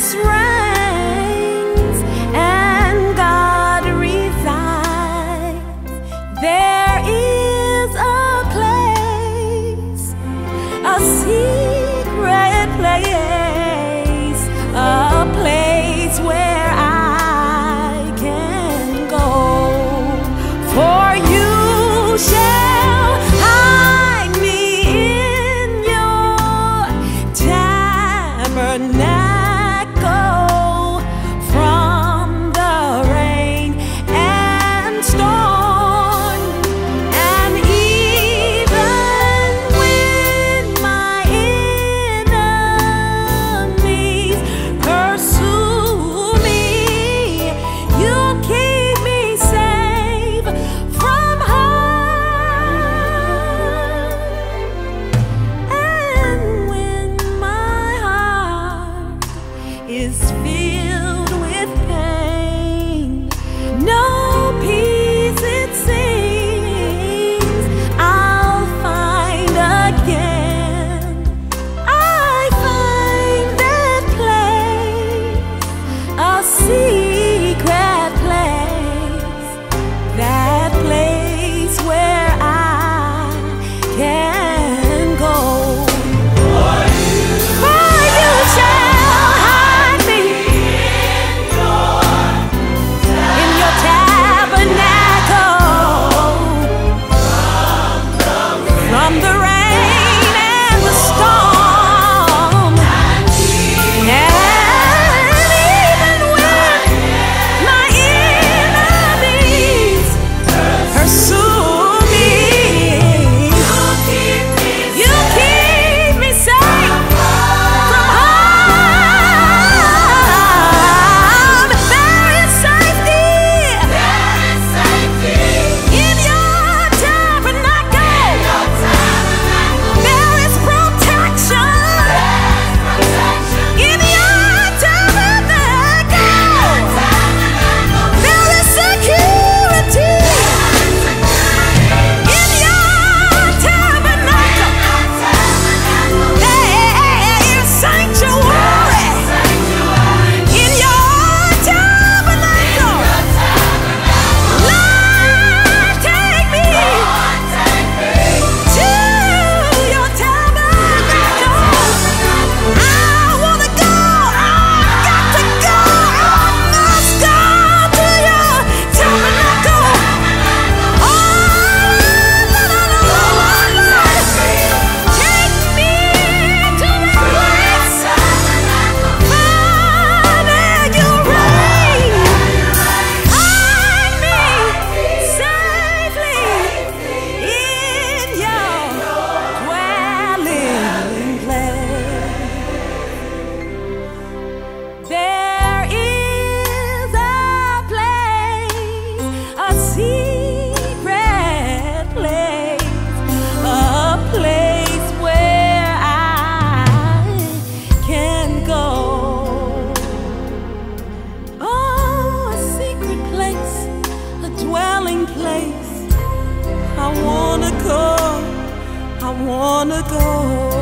peace reigns and God resides. There is a place, a secret place, a place where I can go. For you shall hide me in your tabernacle from the rain and storm. And even when my enemies pursue me, you'll keep me safe from harm. And when my heart is filled with pain, no peace it seems I'll find again. I find that place, a secret place, that place where I can go. For you shall hide me in your tabernacle from the rain and the storm. And even when my enemies pursue me, you keep me safe from harm. There is safety in your tabernacle. There is protection in your tabernacle. There is security in your tabernacle. There is sanctuary in your tabernacle. Lord, take me to your tabernacle. I wanna go. I got to go. I must go to your tabernacle. Oh, Lord, take me to that place. Father, you reign. Hide me safely in your dwelling place. There is a place, a secret place, a place where I can go. Oh, a secret place, a dwelling place. I wanna go, I wanna go.